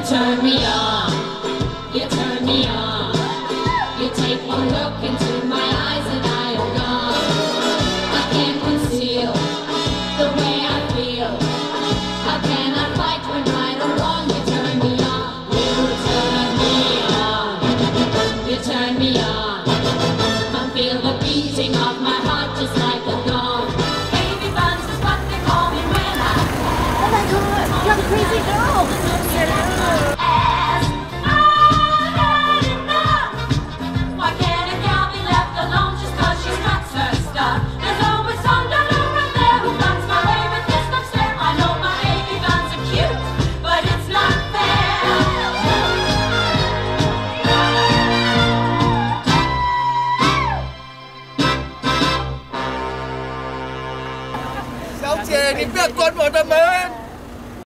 turn me on, you turn me on. You take one look into my eyes and I am gone. I can't conceal the way I feel. How can I fight when right or wrong you turn me on? You turn me on, you turn me on. I feel the beating of my heart just like a dawn. Baby buns is what they call me when I Oh my god, you're the crazy girl! Cháu chè thì biết con một tầm ơn.